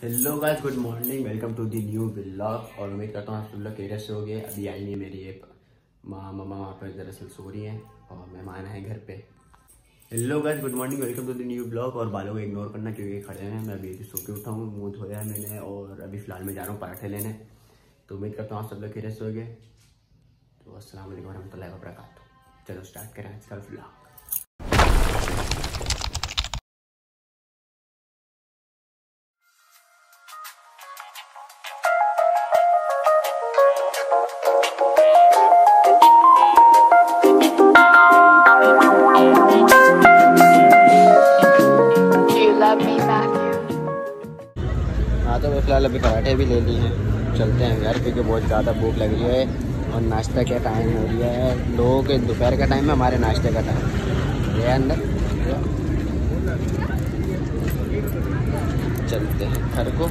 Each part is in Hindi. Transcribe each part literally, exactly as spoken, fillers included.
Hello guys, good morning, welcome to the new vlog. और उम्मीद करता हूँ आप सब लोग केयर से हो गए। अभी आई नहीं मेरी एक माँ मम्मा वहाँ पर दरअसल सो रही हैं और मेहमान है घर पे। Hello guys, good morning, welcome to the new vlog. और बालों को इग्नोर करना क्योंकि खड़े हैं। मैं अभी सो के उठा हूँ, मुँह धोया है मैंने और अभी फिलहाल मैं जा रहा हूँ पराठे लेने। तो उम्मीद करता हूँ आप सब लोग केयर से हो गए। तो अस्सलाम वालेकुम रहमतुल्लाहि व बरकातहू। चलो स्टार्ट करें आज का व्लॉग। हाँ तो फिलहाल अभी पराठे भी ले लिए हैं, चलते हैं घर क्योंकि बहुत ज़्यादा भूख लग रही है और नाश्ता का टाइम हो रहा है। लोगों के दोपहर का टाइम है, हमारे नाश्ते का टाइम ये अंदर। चलते हैं घर को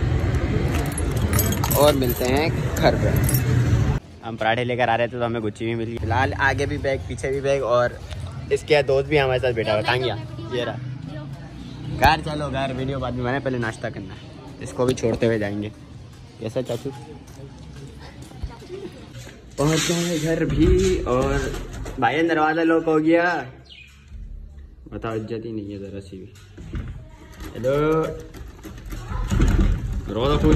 और मिलते हैं घर पे। हम पराठे लेकर आ रहे थे तो हमें गुच्ची भी मिली। फिलहाल आगे भी बैग पीछे भी बैग और इसके दोस्त भी हमारे साथ बैठा हुआ। कहाँ गया ये रहा। घर चलो, घर वीडियो बाद में, मैंने पहले नाश्ता करना है। इसको भी छोड़ते हुए जाएंगे। कैसा चाचू? पहुंच गए घर भी और भाई दरवाजा लॉक हो गया। बताओ, इज्जत ही नहीं है जरा सी भी। हेलो, दरवाजा खोल।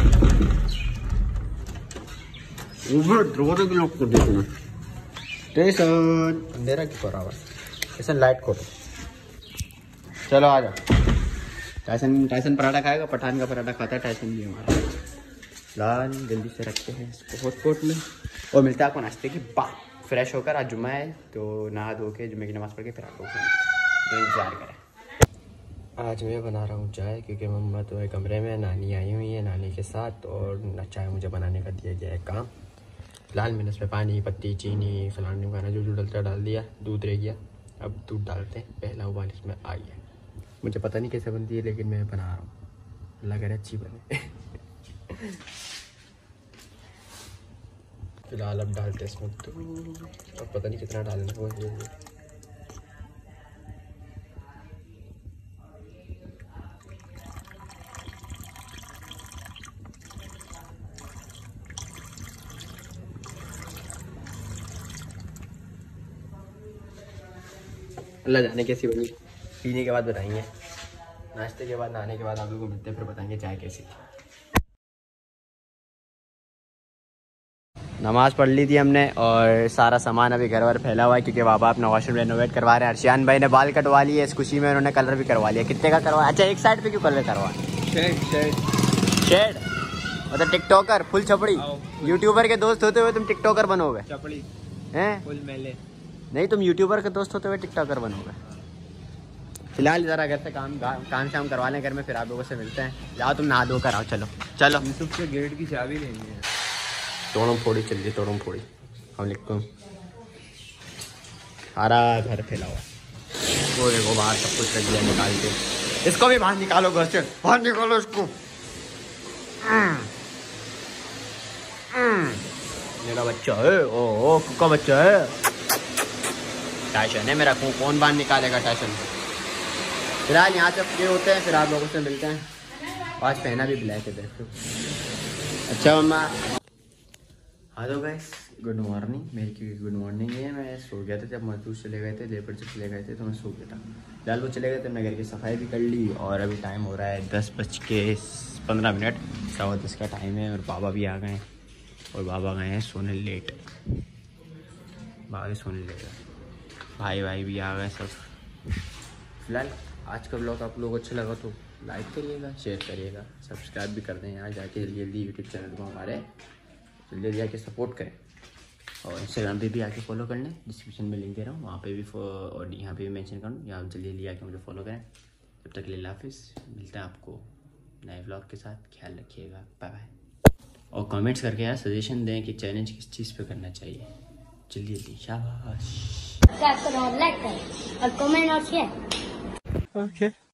दरवाजा भी लॉक कर दिया। स्टेशन अंधेरा क्यों करा हुआ? स्टेशन लाइट खोलो। चलो आ जाओ। टाइसन टाइसन पराठा खाएगा, पठान का पराठा खाता है टाइसन भी हमारा। लाल जल्दी से रखते हैं इसको हॉटपॉट में और मिलता है आपको नाश्ते के बाद। फ्रेश होकर, आज जुम्मा है तो नहा धो के जुम्मे की नमाज़ पढ़ के फिर आप लोग तो इंतजार करें। आज मैं बना रहा हूँ चाय क्योंकि मम्मा तो है कमरे में, नानी आई हुई है नानी के साथ और चाय मुझे बनाने का दिया गया है काम। फिलहाल मैंने इसमें पानी, पत्ती, चीनी, फलाने वगैरह जो जो डलता डाल दिया। दूध रह गया, अब दूध डालते हैं। पहला उबाल इसमें आ गया। मुझे पता नहीं कैसे बनती है लेकिन मैं बना रहा हूँ, अल्लाह करे अच्छी बने। फिलहाल अब डालते हैं इसमें दूध। अब पता नहीं कितना डालना है वो ये ये। अल्लाह जाने कैसी बनी, पीने के बाद बताएंगे। नाश्ते के बाद, नहाने के बाद आप लोगों को मिलते हैं, फिर बताएंगे चाय कैसी थी। नमाज़ पढ़ ली थी हमने और सारा सामान अभी घर वर फैला हुआ है क्योंकि बाबा अपना वॉशरूम रेनोवेट करवा रहे हैं। अर्शियान भाई ने बाल कटवा लिए, इस खुशी में उन्होंने कलर भी करवा लिया। कितने का करवा? अच्छा, एक साइड पे क्यों कलर करवा? शेड शेड शेड मतलब टिकटॉकर फुल छपड़ी। यूट्यूबर के दोस्त होते हुए तुम टिकटॉकर बनोगे? छपड़ी हैं? फुल मेले नहीं, तुम यूट्यूबर के दोस्त होते हुए टिकटॉकर बनोगे। फिलहाल ज़रा घर से काम काम शाम करवा लें घर में, फिर आप लोगों से मिलते हैं। जाओ तुम नहा धो कर आओ। चलो चलो, यूसुफ के गेट की चाबी लेनी है। तोड़म फोड़ी चल रही, तोड़म फोड़ी। वालेकुम। सारा घर फैला हुआ, वो देखो बाहर सब कुछ रख दिया निकाल के। इसको भी बाहर निकालो, घर से बाहर निकालो इसको। मेरा बच्चा है, ओ ओ कुका बच्चा है। टाइसन है मेरा, कौन बाहर निकालेगा टाइसन? फिलहाल यहाँ से फ्री होते हैं, फिर आप लोगों से मिलते हैं। आज पहना भी ब्लैक है, देखो। अच्छा मम्मा। हाँ तो गाइस, गुड मॉर्निंग। मेरी क्योंकि गुड मॉर्निंग है, मैं सो गया था जब मजदूर चले गए थे, लेबर से चले गए थे तो मैं सो गया था। फिलहाल वो चले गए थे, मैं घर की सफाई भी कर ली और अभी टाइम हो रहा है दस बज के पंद्रह मिनट सवा दस का टाइम है। और बाबा भी आ गए हैं और बाबा गए हैं सोने लेट। बाबा भी सोने लेट गए, भाई भाई भी आ गए सब। फिलहाल आज का ब्लॉग आप लोगों को अच्छा लगा तो लाइक करिएगा, शेयर करिएगा, सब्सक्राइब भी कर दें। यहाँ जाके जल्दी जल्दी यूट्यूब चैनल को हमारे जल्दी जल्दी आके सपोर्ट करें और इंस्टाग्राम पे भी आके फॉलो कर लें। डिस्क्रिप्शन में लिंक दे रहा हूँ, वहाँ पे भी और यहाँ पे भी मेंशन करूँ। यहाँ जल्दी जल्दी आके मुझे फॉलो करें। तब तक के लिए हाफिज़, मिलते हैं आपको नए ब्लॉग के साथ। ख्याल रखिएगा, बाय बाय। और कमेंट्स करके यार सजेशन दें कि चैलेंज किस चीज़ पे करना चाहिए। जल्दी जल्दी, शाबाश। लाइक करें और कमेंट और शेयर। Okay.